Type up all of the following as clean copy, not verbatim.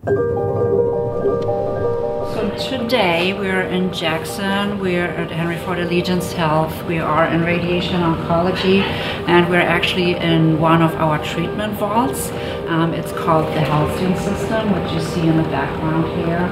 So today we're in Jackson, we're at Ford Allegiance Health, we are in radiation oncology, and we're actually in one of our treatment vaults. It's called the Halcyon system, which you see in the background here.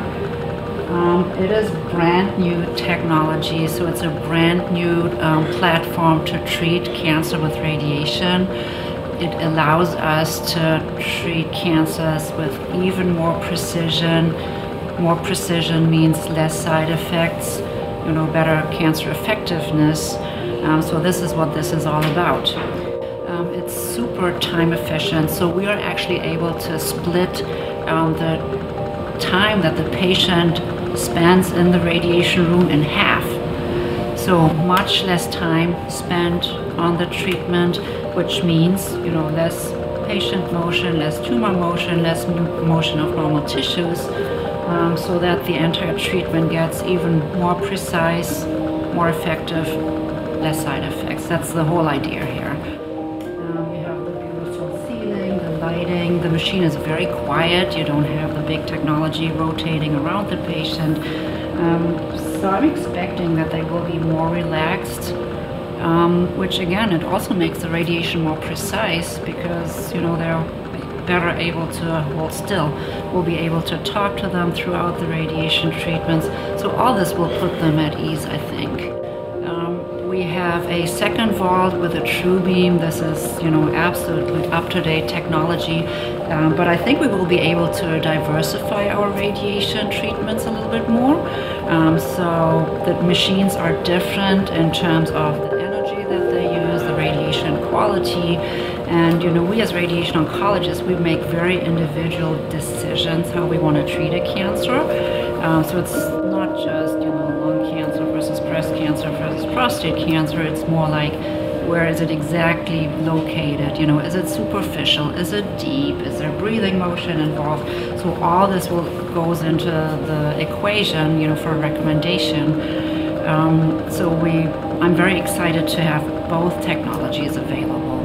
It is brand new technology, so it's a brand new platform to treat cancer with radiation. It allows us to treat cancers with even more precision. More precision means less side effects, better cancer effectiveness. So this is what this is all about. It's super time efficient, so we are actually able to split the time that the patient spends in the radiation room in half. So much less time spent on the treatment, which means less patient motion, less tumor motion, less motion of normal tissues, so that the entire treatment gets even more precise, more effective, less side effects. That's the whole idea here. You have the beautiful ceiling, the lighting. The machine is very quiet. You don't have the big technology rotating around the patient. So I'm expecting that they will be more relaxed, which again, it also makes the radiation more precise because, they're better able to hold still. We'll be able to talk to them throughout the radiation treatments. So all this will put them at ease, I think. We have a second vault with a true beam. This is, absolutely up-to-date technology. But I think we will be able to diversify our radiation treatments a little bit more. So the machines are different in terms of the energy that they use, the radiation quality. And we as radiation oncologists, we make very individual decisions how we want to treat a cancer. So it's not just lung cancer versus breast cancer versus prostate cancer. It's more like, where is it exactly located? Is it superficial? Is it deep? Is there breathing motion involved? So all this goes into the equation, for a recommendation. I'm very excited to have both technologies available.